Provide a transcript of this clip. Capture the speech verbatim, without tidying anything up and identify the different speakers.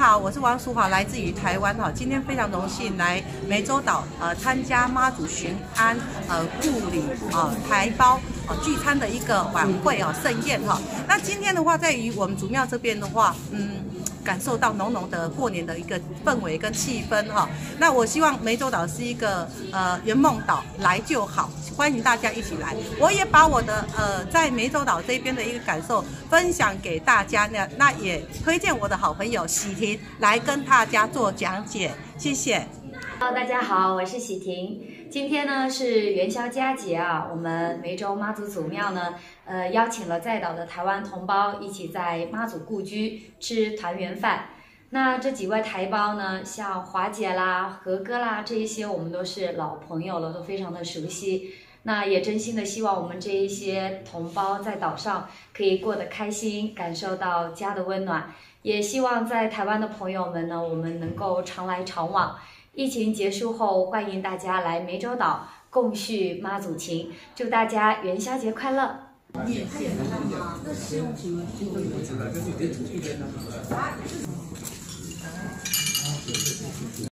Speaker 1: 好，我是王淑华，来自于台湾哈。今天非常荣幸来湄洲岛呃参加妈祖巡安呃护理啊、呃、台胞啊聚餐的一个晚会啊盛宴哈。那今天的话，在于我们祖庙这边的话，嗯。 感受到浓浓的过年的一个氛围跟气氛哈，那我希望湄洲岛是一个呃圆梦岛，来就好，欢迎大家一起来。我也把我的呃在湄洲岛这边的一个感受分享给大家呢，那也推荐我的好朋友喜婷来跟大家做讲解，谢谢。
Speaker 2: Hello， 大家好，我是喜婷。今天呢是元宵佳节啊，我们湄洲妈祖祖庙呢，呃，邀请了在岛的台湾同胞一起在妈祖故居吃团圆饭。那这几位台胞呢，像华姐啦、何哥啦，这一些我们都是老朋友了，都非常的熟悉。那也真心的希望我们这一些同胞在岛上可以过得开心，感受到家的温暖。也希望在台湾的朋友们呢，我们能够常来常往。 疫情结束后，欢迎大家来湄洲岛共叙妈祖情，祝大家元宵节快乐！夜线啊，那是用什么做的？